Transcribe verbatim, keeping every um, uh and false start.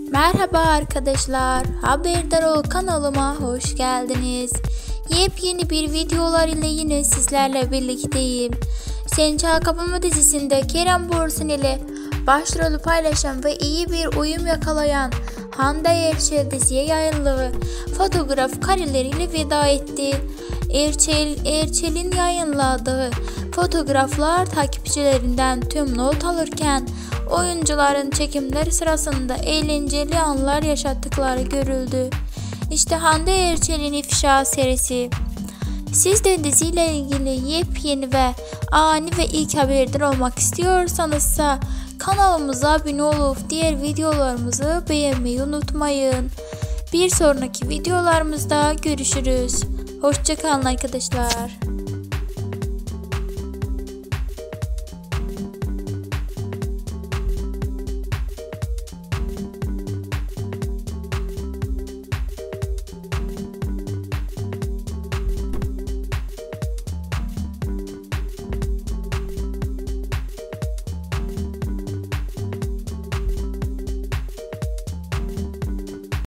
Merhaba arkadaşlar, Haberdar Ol kanalıma hoş geldiniz. Yepyeni bir videolar ile yine sizlerle birlikteyim. Sen Çağ Kapama dizisinde Kerem Bürsin ile başrolü paylaşan ve iyi bir uyum yakalayan Hande Erçel diziye yayınladığı fotoğraf kareleriyle veda etti. Erçel, Erçel'in yayınladığı fotoğraflar takipçilerinden tüm not alırken oyuncuların çekimler sırasında eğlenceli anlar yaşattıkları görüldü. İşte Hande Erçel'in ifşa serisi. Siz de diziyle ilgili yepyeni ve ani ve ilk haberdar olmak istiyorsanız kanalımıza abone olup diğer videolarımızı beğenmeyi unutmayın. Bir sonraki videolarımızda görüşürüz. Hoşça kalın arkadaşlar.